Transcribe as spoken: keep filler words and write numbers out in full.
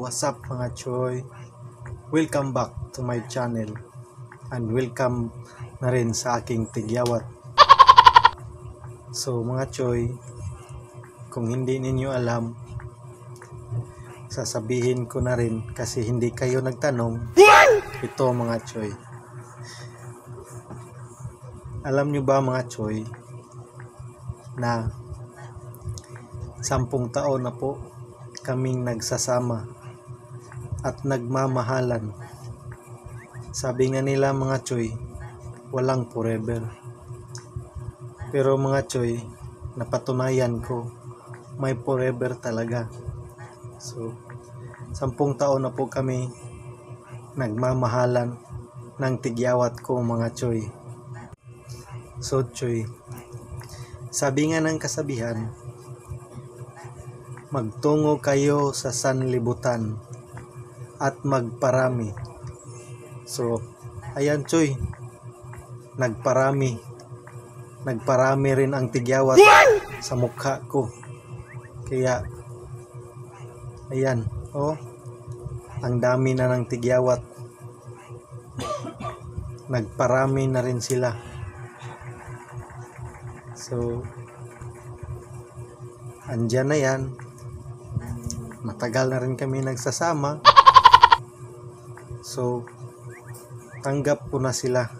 what's up mga choy? Welcome back to my channel and welcome na rin sa aking tigyawat. So mga choy, kung hindi ninyo alam, sasabihin ko na rin kasi hindi kayo nagtanong. Ito mga choy, alam nyo ba mga choy na sampung taon na po kaming nagsasama at nagmamahalan. Sabi nga nila mga choy, walang forever. Pero mga choy, napatunayan ko may forever talaga. So sampung taon na po kami nagmamahalan ng tigyawat ko mga choy. So choy, sabi nga ng kasabihan, magtungo kayo sa sanlibutan at magparami. So ayan choy, nagparami nagparami rin ang tigyawat sa mukha ko. Kaya ayan, oh, ang dami na ng tigyawat, nagparami na rin sila. So andyan na yan, matagal na rin kami nagsasama. So tanggap ko na sila